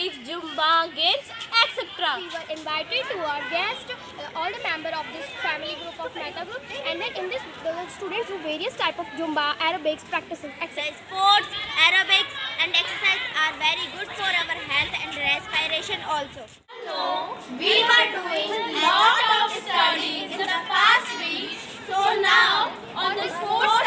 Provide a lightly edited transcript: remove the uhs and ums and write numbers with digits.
aerobics, Zumba, games, etc. We were invited to our guest, all the members of this family group of Mehta group, and then in this the students do various type of Zumba, aerobics, practicing, etc. Sports, aerobics and exercise are very good for our health and respiration also. We were doing lot of studies in the past week, so now on the sports